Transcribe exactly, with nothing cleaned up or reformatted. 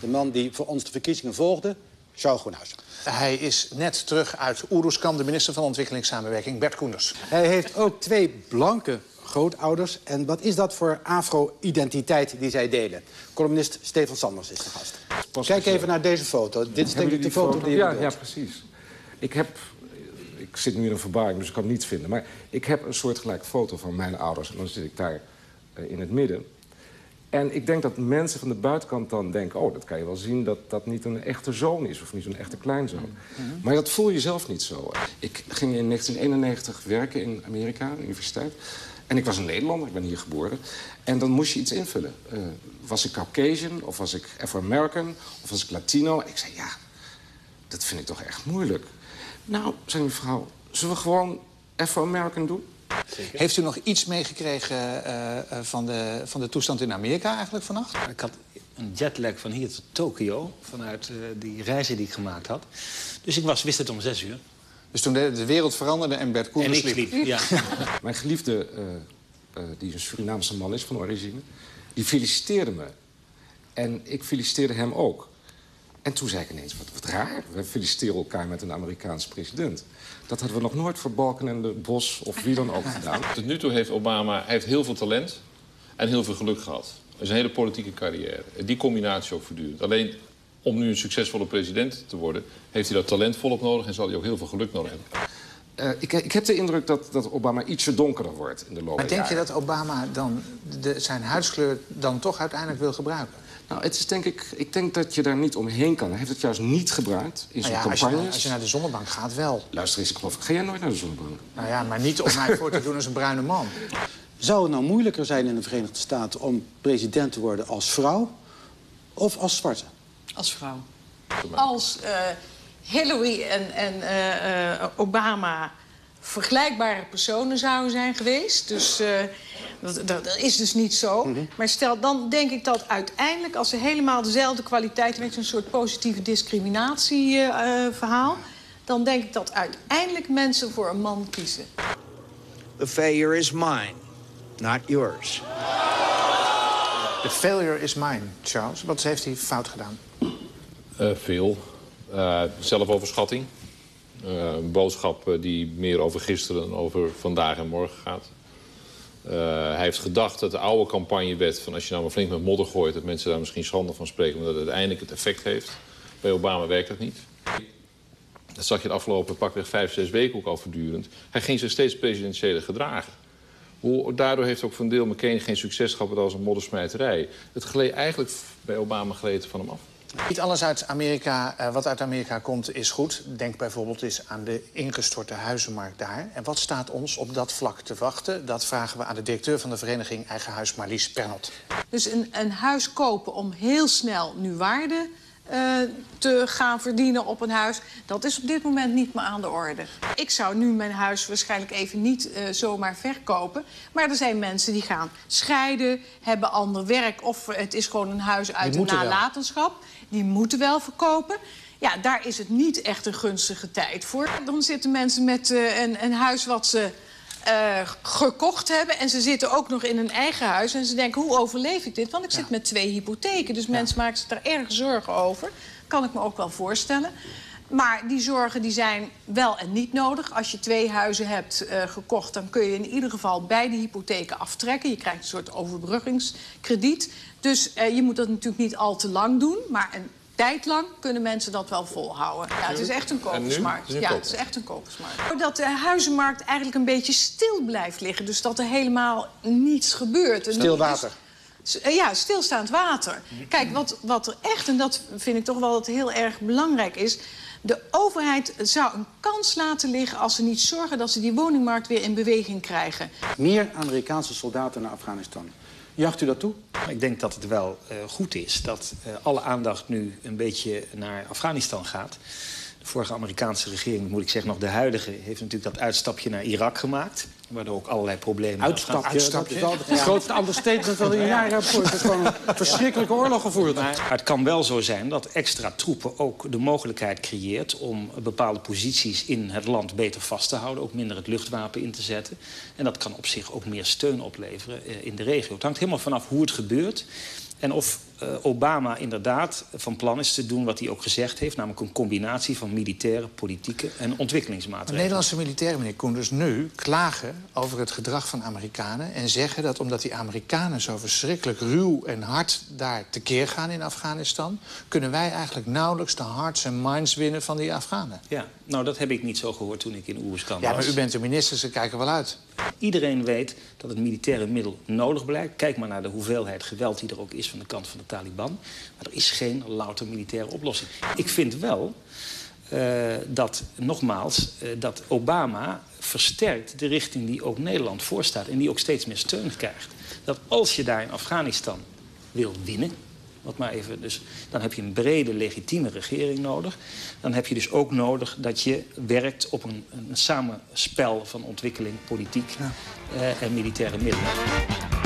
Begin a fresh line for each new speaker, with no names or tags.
De man die voor ons de verkiezingen volgde, Charles Groenhuizen.
Hij is net terug uit Oeroeskamp, de minister van Ontwikkelingssamenwerking, Bert Koenders.
Hij heeft ook twee blanke grootouders. En wat is dat voor afro-identiteit die zij delen? Columnist Stefan Sanders is de gast. Kijk even naar deze foto. Dit is denk ik de foto, foto die je
ja,
bedoelt.
ja, precies. Ik heb... Ik zit nu in een verbaring, dus ik kan het niet vinden. Maar ik heb een soortgelijke foto van mijn ouders. En dan zit ik daar uh, in het midden. En ik denk dat mensen van de buitenkant dan denken... oh, dat kan je wel zien dat dat niet een echte zoon is... of niet zo'n echte kleinzoon. Mm-hmm. Maar dat voel je zelf niet zo. Ik ging in negentien eenennegentig werken in Amerika, aan de universiteit. En ik was een Nederlander, ik ben hier geboren. En dan moest je iets invullen. Uh, was ik Caucasian, of was ik Afro-American, of was ik Latino? Ik zei, ja, dat vind ik toch echt moeilijk. Nou, zei mevrouw, zullen we gewoon Afro-American doen?
Zeker. Heeft u nog iets meegekregen uh, van, de, van de toestand in Amerika eigenlijk vannacht?
Ik had een jetlag van hier tot Tokio, vanuit uh, die reizen die ik gemaakt had. Dus ik was, wist het om zes uur.
Dus toen de, de wereld veranderde en Bert Koenders
sliep. En ik sliep, ja.
Mijn geliefde, uh, uh, die een Surinaamse man is van origine, die feliciteerde me. En ik feliciteerde hem ook. En toen zei ik ineens, wat, wat raar, we feliciteren elkaar met een Amerikaanse president. Dat hadden we nog nooit voor Balken en de Bos of wie dan ook gedaan.
Tot nu toe heeft Obama hij heeft heel veel talent en heel veel geluk gehad. Het is een hele politieke carrière. En die combinatie ook voortdurend. Alleen om nu een succesvolle president te worden, heeft hij dat talent volop nodig en zal hij ook heel veel geluk nodig hebben.
Uh, ik, ik heb de indruk dat, dat Obama ietsje donkerder wordt in de loop der jaren.
Maar denk je dat Obama dan de, zijn huidskleur dan toch uiteindelijk wil gebruiken?
Nou, het is denk ik, ik denk dat je daar niet omheen kan. Hij heeft het juist niet gebruikt in zijn
nou ja,
campagnes.
Als je, als je naar de zonnebank gaat, wel.
Luister eens, ik geloof, ga jij nooit naar de zonnebank?
Nou ja, maar niet om mij voor te doen als een bruine man.
Zou het nou moeilijker zijn in de Verenigde Staten om president te worden als vrouw of als zwarte?
Als vrouw. Als uh, Hillary en, en uh, uh, Obama vergelijkbare personen zouden zijn geweest. Dus uh, dat, dat, dat is dus niet zo. Mm-hmm. Maar stel, dan denk ik dat uiteindelijk, als ze helemaal dezelfde kwaliteit hebben, een soort positieve discriminatieverhaal, uh, dan denk ik dat uiteindelijk mensen voor een man kiezen.
The failure is mine, not yours.
The failure is mine, Charles. Wat heeft hij fout gedaan?
Uh, veel. Uh, zelfoverschatting. Uh, een boodschap uh, die meer over gisteren dan over vandaag en morgen gaat. Uh, hij heeft gedacht dat de oude campagnewet van als je nou maar flink met modder gooit, dat mensen daar misschien schande van spreken, maar dat het uiteindelijk het effect heeft. Bij Obama werkt dat niet. Dat zag je de afgelopen pakweg vijf, zes weken ook al voortdurend. Hij ging zich steeds presidentiëler gedragen. Hoe, daardoor heeft ook van Dale McCain geen succes gehad als een moddersmijterij. Het gleed eigenlijk bij Obama gleed van hem af.
Niet alles uit Amerika, uh, wat uit Amerika komt, is goed. Denk bijvoorbeeld eens aan de ingestorte huizenmarkt daar. En wat staat ons op dat vlak te wachten? Dat vragen we aan de directeur van de vereniging Eigen Huis, Marlies Pernot.
Dus een, een huis kopen om heel snel nu waarde uh, te gaan verdienen op een huis, dat is op dit moment niet meer aan de orde. Ik zou nu mijn huis waarschijnlijk even niet uh, zomaar verkopen. Maar er zijn mensen die gaan scheiden, hebben ander werk, of het is gewoon een huis uit de nalatenschap. Wel. Die moeten wel verkopen. Ja, daar is het niet echt een gunstige tijd voor. Dan zitten mensen met uh, een, een huis wat ze uh, gekocht hebben, en ze zitten ook nog in een eigen huis en ze denken, hoe overleef ik dit? Want ik zit ja. met twee hypotheken, dus ja. mensen maken zich daar erg zorgen over. Kan ik me ook wel voorstellen. Maar die zorgen die zijn wel en niet nodig. Als je twee huizen hebt uh, gekocht, dan kun je in ieder geval beide hypotheken aftrekken. Je krijgt een soort overbruggingskrediet. Dus uh, je moet dat natuurlijk niet al te lang doen, maar een tijd lang kunnen mensen dat wel volhouden. Ja, het is echt een kopersmarkt. Ja, het is echt een kopersmarkt. Dat de huizenmarkt eigenlijk een beetje stil blijft liggen. Dus dat er helemaal niets gebeurt.
Stil water.
Ja, stilstaand water. Kijk, wat, wat er echt, en dat vind ik toch wel dat heel erg belangrijk is, de overheid zou een kans laten liggen als ze niet zorgen dat ze die woningmarkt weer in beweging krijgen.
Meer Amerikaanse soldaten naar Afghanistan. Jacht u dat toe?
Ik denk dat het wel uh, goed is dat uh, alle aandacht nu een beetje naar Afghanistan gaat. De vorige Amerikaanse regering, moet ik zeggen, nog de huidige, heeft natuurlijk dat uitstapje naar Irak gemaakt. Waardoor ook allerlei problemen...
Uitstapje? Uitstapje. Dat is wel het grootste understatement dat in jaren heb gevoerd. Het is gewoon een verschrikkelijke oorlog gevoerd.
Maar het kan wel zo zijn dat extra troepen ook de mogelijkheid creëert om bepaalde posities in het land beter vast te houden. Ook minder het luchtwapen in te zetten. En dat kan op zich ook meer steun opleveren in de regio. Het hangt helemaal vanaf hoe het gebeurt. En of uh, Obama inderdaad van plan is te doen wat hij ook gezegd heeft, namelijk een combinatie van militaire, politieke en ontwikkelingsmaatregelen.
De Nederlandse militairen, meneer Koenders, nu klagen over het gedrag van Amerikanen en zeggen dat omdat die Amerikanen zo verschrikkelijk ruw en hard daar tekeer gaan in Afghanistan, kunnen wij eigenlijk nauwelijks de hearts en minds winnen van die Afghanen.
Ja, nou dat heb ik niet zo gehoord toen ik in Oeruzkan was.
Ja, maar u bent de minister, ze kijken wel uit.
Iedereen weet dat het militaire middel nodig blijkt. Kijk maar naar de hoeveelheid geweld die er ook is van de kant van de Taliban. Maar er is geen louter militaire oplossing. Ik vind wel uh, dat, nogmaals, uh, dat Obama versterkt de richting die ook Nederland voorstaat en die ook steeds meer steun krijgt. Dat als je daar in Afghanistan wil winnen, wat maar even, dus, dan heb je een brede, legitieme regering nodig. Dan heb je dus ook nodig dat je werkt op een, een samenspel van ontwikkeling, politiek uh, en militaire middelen.